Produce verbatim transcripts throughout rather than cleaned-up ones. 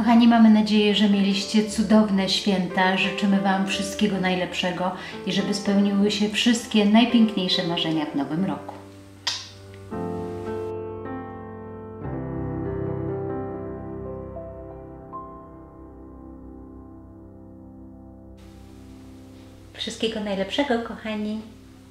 Kochani, mamy nadzieję, że mieliście cudowne święta. Życzymy Wam wszystkiego najlepszego i żeby spełniły się wszystkie najpiękniejsze marzenia w nowym roku. Wszystkiego najlepszego, kochani.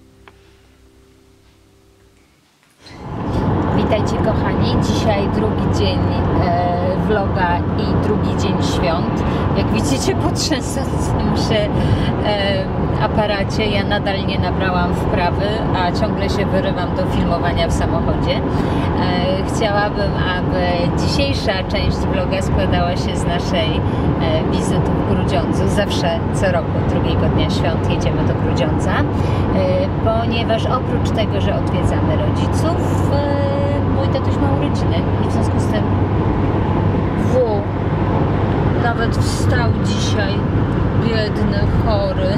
Witajcie, kochani. Dzisiaj drugi dzień e, vloga i drugi dzień świąt. Jak widzicie, po trzęsącym się e, aparacie ja nadal nie nabrałam wprawy, a ciągle się wyrywam do filmowania w samochodzie. E, chciałabym, aby dzisiejsza część vloga składała się z naszej e, wizyty w Grudziądzu. Zawsze co roku, drugiego dnia świąt jedziemy do Grudziądza, e, ponieważ oprócz tego, że odwiedzamy rodziców, e, mój tatuś ma urodziny i w związku z tym W nawet wstał dzisiaj, biedny, chory,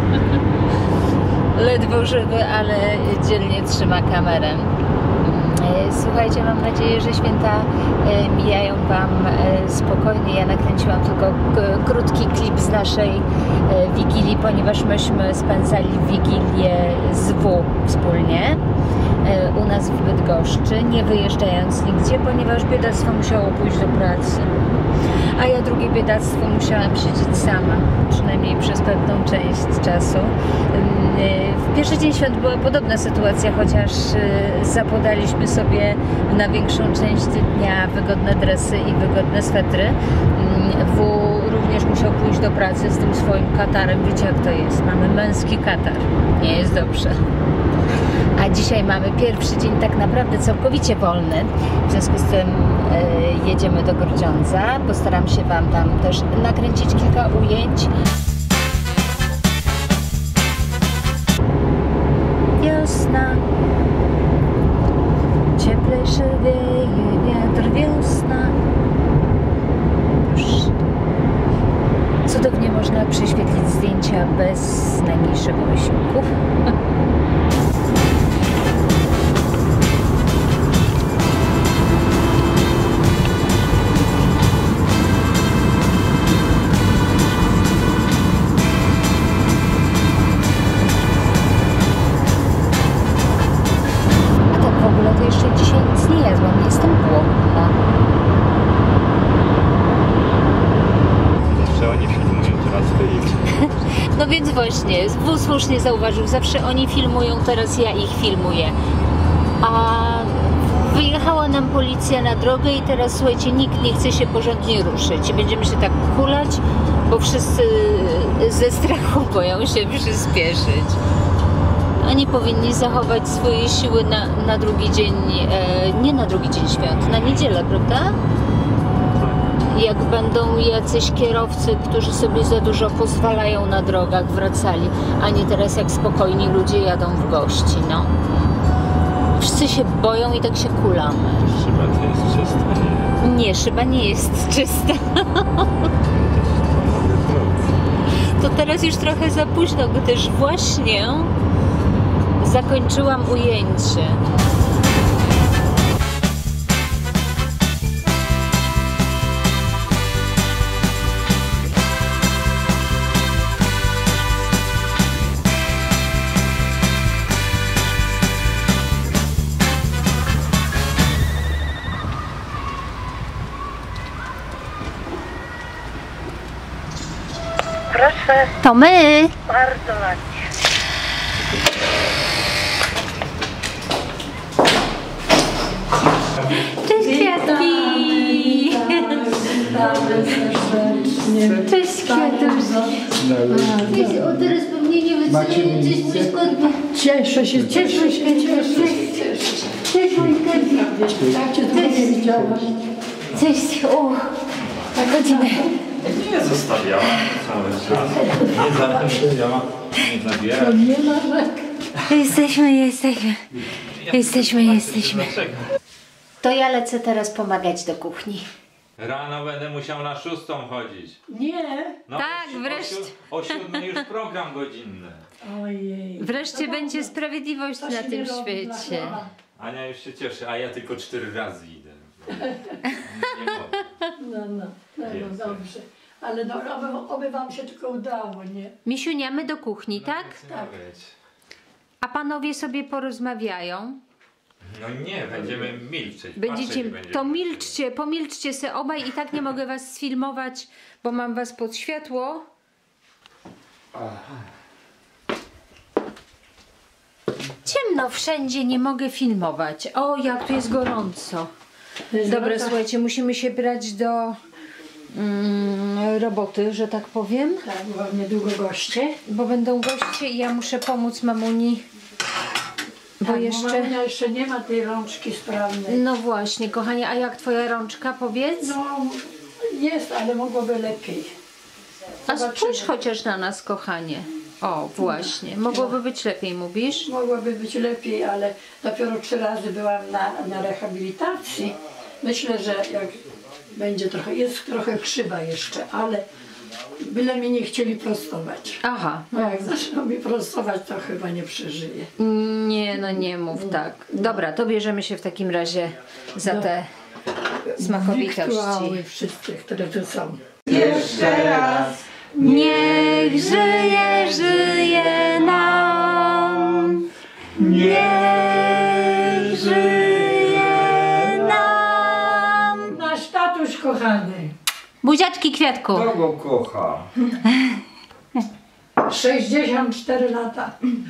ledwo żywy, ale dzielnie trzyma kamerę. Słuchajcie, mam nadzieję, że święta mijają Wam spokojnie. Ja nakręciłam tylko krótki klip z naszej Wigilii, ponieważ myśmy spędzali Wigilię z W wspólnie u nas w Bydgoszczy, nie wyjeżdżając nigdzie, ponieważ biedactwo musiało pójść do pracy. A ja drugie biedactwo musiałam siedzieć sama, przynajmniej przez pewną część czasu. W pierwszy dzień świąt była podobna sytuacja, chociaż zapodaliśmy sobie na większą część dnia wygodne dresy i wygodne swetry. W również musiał pójść do pracy z tym swoim katarem. Wiecie, jak to jest? Mamy męski katar. Nie jest dobrze. A dzisiaj mamy pierwszy dzień tak naprawdę całkowicie wolny. W związku z tym e, jedziemy do Grudziądza. Postaram się Wam tam też nakręcić kilka ujęć. Wiosna, cieplejszy wieje wiatr, wiosna. Już cudownie można prześwietlić zdjęcia bez najmniejszego wysiłku. No więc właśnie, W słusznie zauważył, zawsze oni filmują, teraz ja ich filmuję. A wyjechała nam policja na drogę i teraz, słuchajcie, nikt nie chce się porządnie ruszyć. Będziemy się tak kulać, bo wszyscy ze strachu boją się przyspieszyć. Oni powinni zachować swoje siły na, na drugi dzień, e, nie na drugi dzień świąt, na niedzielę, prawda? Jak będą jacyś kierowcy, którzy sobie za dużo pozwalają na drogach, wracali, a nie teraz jak spokojni ludzie jadą w gości, no. Wszyscy się boją i tak się kulamy. Szyba to jest czysta, nie? Nie, szyba nie jest czysta. To teraz już trochę za późno, gdyż właśnie zakończyłam ujęcie. Proszę. To my. Bardzo ładnie. Cześć, kwiatki. Cześć, kwiatuszki. O, teraz pewnie nie wyceniacie coś skąd. Cieszę się, cieszę się, cieszę się. Cześć, mój kwiatki. Tak cię nie widziałam. Cześć, o, na godzinę. Nie zostawiała cały czas. Nie zabierała, nie zabiera. Nie ma rzek. Jesteśmy, jesteśmy. Jesteśmy, jesteśmy. To ja lecę teraz pomagać do kuchni. Rano będę musiał na szóstą chodzić. Nie. No, Tak, o, wreszcie. O, si o siódmej już program godzinny. Ojej. Wreszcie będzie sprawiedliwość To na się tym nie robi, świecie. aha. Ania już się cieszy, a ja tylko cztery razy idę. Nie mogę. No, no, no, no dobrze. Ale no, oby, oby wam się tylko udało, nie? Misiunia, my do kuchni, tak? Tak. Być. A panowie sobie porozmawiają? No nie, będziemy milczeć. Będziecie, patrzeć będziemy. to milczcie, pomilczcie se obaj i tak nie mogę was sfilmować, bo mam was pod światło. Ciemno wszędzie, nie mogę filmować. O, jak tu jest gorąco. Dobra, słuchajcie, musimy się brać do mm, roboty, że tak powiem. Tak, bo mam niedługo goście. Bo będą goście i ja muszę pomóc mamuni. Bo Tak, jeszcze... Bo mamunia jeszcze nie ma tej rączki sprawnej. No właśnie, kochanie, a jak twoja rączka, powiedz? No, jest, ale mogłoby lepiej. A zobaczymy. spójrz chociaż na nas, kochanie. O, właśnie. Mogłoby być lepiej, mówisz? Mogłoby być lepiej, ale dopiero trzy razy byłam na, na rehabilitacji. Myślę, że jak będzie trochę, jest trochę krzywa jeszcze, ale byle mi nie chcieli prostować. Aha. No jak zaczną mi prostować, to chyba nie przeżyję. Nie, no nie mów tak. Dobra, to bierzemy się w takim razie za te smakowitości. Wiktuały wszystkie, które tu są. Jeszcze raz. Niech żyje, żyje nam. Niech żyje nam. Nasz tatuś kochany, Buziaczki, Kwiatku. Kogo kocha? sześćdziesiąt cztery lata.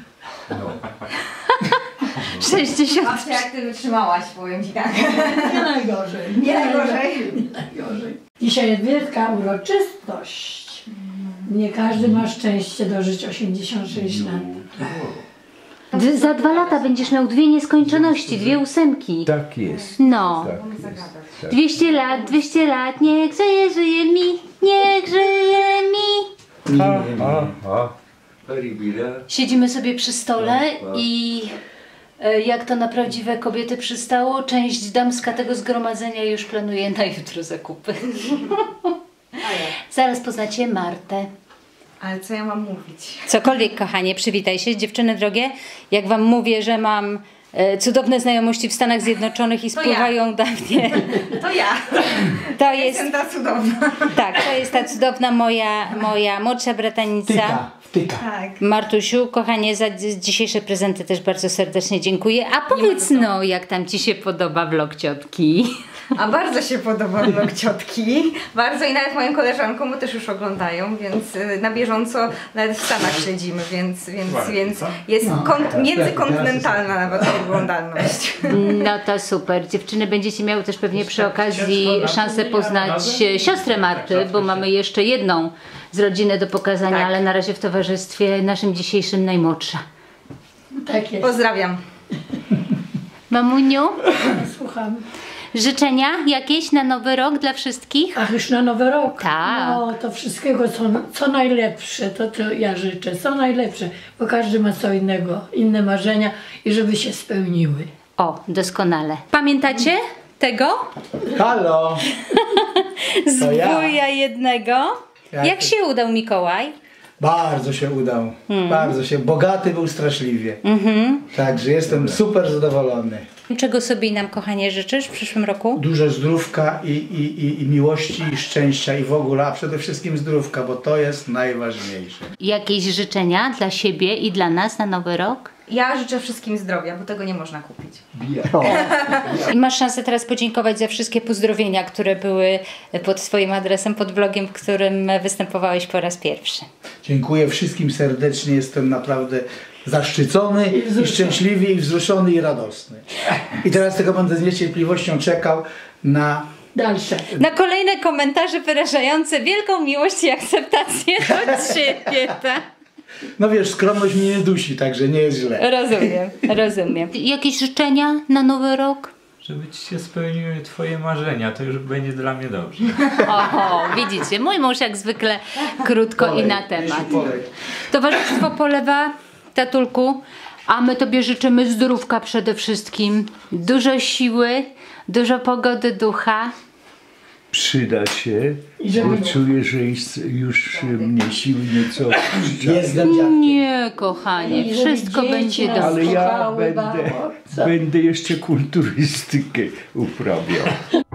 sześćdziesiąt. Patrzcie, jak ty wytrzymałaś, powiem ci tak. Nie najgorzej. Nie najgorzej. Nie najgorzej. Dzisiaj jest wielka uroczystość. Nie każdy ma szczęście dożyć osiemdziesiąt sześć lat. D- za dwa lata będziesz miał dwie nieskończoności, dwie ósemki. Tak jest. No. Tak jest. dwieście lat, dwieście lat, niech żyje, żyje mi, niech żyje mi. Ha, ha, ha. Siedzimy sobie przy stole i e, jak to na prawdziwe kobiety przystało, część damska tego zgromadzenia już planuje na jutro zakupy. Zaraz poznacie Martę. Ale co ja mam mówić? Cokolwiek, kochanie, przywitaj się. Dziewczyny drogie, jak wam mówię, że mam e, cudowne znajomości w Stanach Zjednoczonych i To spływają dawnie. To ja. To jest, Jestem ta cudowna. tak, to jest ta cudowna moja, moja młodsza bratanica. Wtyka. Tak. Martusiu, kochanie, za dzi- dzisiejsze prezenty też bardzo serdecznie dziękuję. A powiedz no, jak tam ci się podoba vlog ciotki? A bardzo się podoba vlog ciotki. Bardzo i nawet moim koleżankom, bo też już oglądają, więc y, na bieżąco nawet w Stanach śledzimy, więc, więc, więc jest kont- międzykontynentalna nawet oglądalność. No to super. Dziewczyny, będziecie miały też pewnie przy okazji szansę poznać e, siostrę Marty, bo mamy jeszcze jedną z rodziny do pokazania, Tak. ale na razie w towarzystwie naszym dzisiejszym najmłodsza. Tak jest. Pozdrawiam. Mamuniu, Słucham. życzenia jakieś na nowy rok dla wszystkich? Ach, już na nowy rok. Tak. No, to wszystkiego, co, co najlepsze, to, to ja życzę, co najlepsze, bo każdy ma co innego, inne marzenia i żeby się spełniły. O, doskonale. Pamiętacie tego? Halo! Z To ja. wuja jednego. Jak Jak to- się udał Mikołaj? Bardzo się udał. Bardzo się. Bogaty był straszliwie. Mhm. Także jestem super zadowolony. Czego sobie nam, kochanie, życzysz w przyszłym roku? Dużo zdrówka i, i, i, i miłości, i szczęścia i w ogóle, a przede wszystkim zdrówka, bo to jest najważniejsze. Jakieś życzenia dla siebie i dla nas na nowy rok? Ja życzę wszystkim zdrowia, bo tego nie można kupić. I masz szansę teraz podziękować za wszystkie pozdrowienia, które były pod swoim adresem, pod blogiem, w którym występowałeś po raz pierwszy. Dziękuję wszystkim serdecznie, jestem naprawdę zaszczycony i szczęśliwy i wzruszony i radosny. I teraz tylko będę z niecierpliwością czekał na... Dalsze. Na kolejne komentarze wyrażające wielką miłość i akceptację do Ciebie, tak? No wiesz, skromność mnie nie dusi, także nie jest źle. Rozumiem, rozumiem. Jakieś życzenia na nowy rok? Żeby ci się spełniły twoje marzenia, to już będzie dla mnie dobrze. Oho, widzicie, mój mąż jak zwykle krótko i na temat. Polej. Towarzystwo polewa, tatulku, a my Tobie życzymy zdrówka przede wszystkim, dużo siły, dużo pogody ducha. Przyda się, I żeby- bo czuję, że jest już mnie siły nieco opuszcza. Jestem dziadkiem. Nie, kochanie, I żeby wszystko dzieci będzie nas dobrze. Ale ja kochały będę, bardzo. będę jeszcze kulturystykę uprawiał.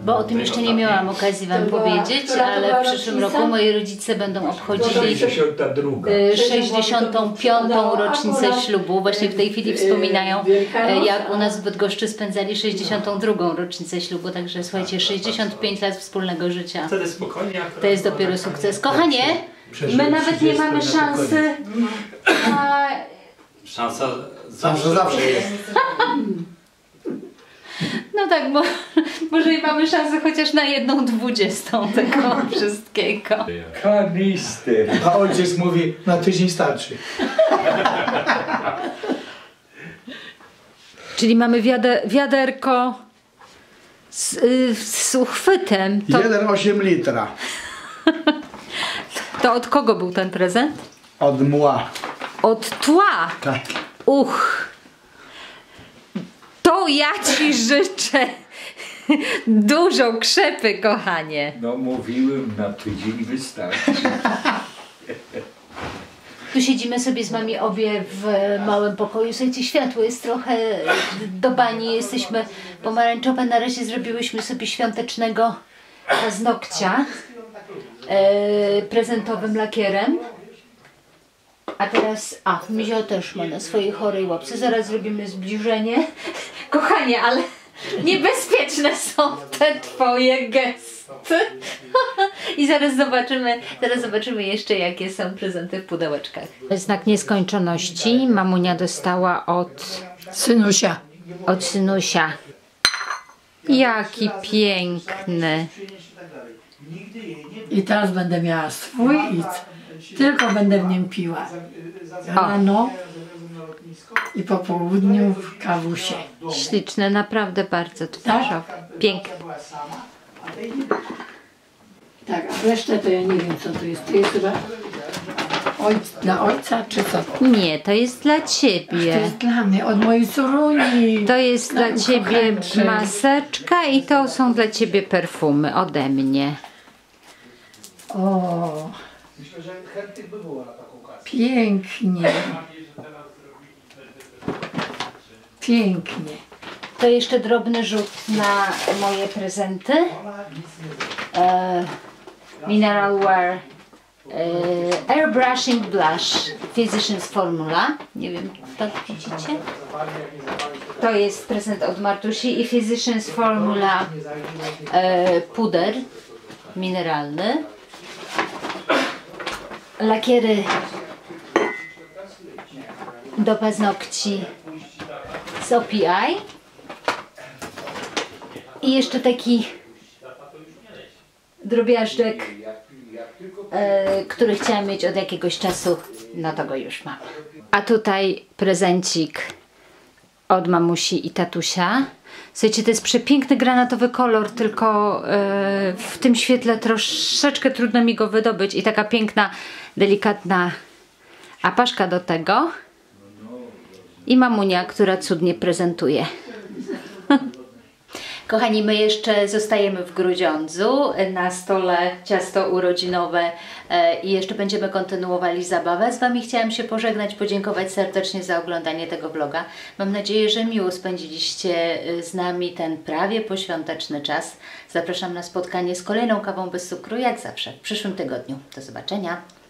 Bo o tym jeszcze nie miałam okazji Wam powiedzieć, ale w przyszłym roku moi rodzice będą obchodzili sześćdziesiątą piątą rocznicę ślubu. Właśnie w tej chwili wspominają, jak u nas w Bydgoszczy spędzali sześćdziesiątą drugą rocznicę ślubu. Także słuchajcie, sześćdziesiąt pięć lat wspólnego życia. Wtedy spokojnie. To jest dopiero sukces. Kochanie, my nawet nie mamy szansy. A... Szansa Zawsze, zawsze jest. No tak, bo może i mamy szansę chociaż na jedną dwudziestą tego wszystkiego. Kanister. A ojciec mówi, na tydzień starczy. Czyli mamy wiader, wiaderko z, y, z uchwytem. To, jeden osiem litra. to od kogo był ten prezent? Od mła. Od tła. Tak. Uch. To ja Ci życzę dużo krzepy, kochanie. No mówiłem, na tydzień wystarczy. Tu siedzimy sobie z Mami obie w małym pokoju. Słuchajcie, światło jest trochę do bani. Jesteśmy pomarańczowe. Na razie zrobiłyśmy sobie świątecznego paznokcia e, prezentowym lakierem. A teraz, a, Mizio też ma na swojej chorej łapce. Zaraz zrobimy zbliżenie. Kochanie, ale niebezpieczne są te Twoje gesty. I zaraz zobaczymy, zaraz zobaczymy jeszcze, jakie są prezenty w pudełeczkach. Znak nieskończoności mamunia dostała od Synusia. od synusia. Jaki piękny. I teraz będę miała swój i tylko będę w nim piła. Rano i po południu w kawusie. Śliczne, naprawdę bardzo twarzowe. Piękne. Tak, a resztę to ja nie wiem, co to jest. To jest chyba ojc, dla ojca, czy co? Nie, to jest dla To Ciebie. jest dla mnie, od mojej córuni. To jest dla Ciebie kochańczy. maseczka i to są dla Ciebie perfumy ode mnie. O, Myślę, że chętnych by było na taką okazję. pięknie. Pięknie. To jeszcze drobny rzut na moje prezenty. E, Mineral Wear e, Airbrushing Blush Physicians Formula. Nie wiem, tak widzicie? To jest prezent od Martusi i Physicians Formula e, puder mineralny. Lakiery do paznokci z O P I i jeszcze taki drobiażdżek, e, który chciałam mieć od jakiegoś czasu, no to go już mam. A tutaj prezencik od mamusi i tatusia. Słuchajcie, to jest przepiękny granatowy kolor, tylko e, w tym świetle troszeczkę trudno mi go wydobyć i taka piękna, delikatna apaszka do tego. I mamunia, która cudnie prezentuje. Kochani, my jeszcze zostajemy w Grudziądzu, na stole ciasto urodzinowe e, i jeszcze będziemy kontynuowali zabawę. Z Wami chciałam się pożegnać, podziękować serdecznie za oglądanie tego vloga. Mam nadzieję, że miło spędziliście z nami ten prawie poświąteczny czas. Zapraszam na spotkanie z kolejną kawą bez cukru, jak zawsze, w przyszłym tygodniu. Do zobaczenia.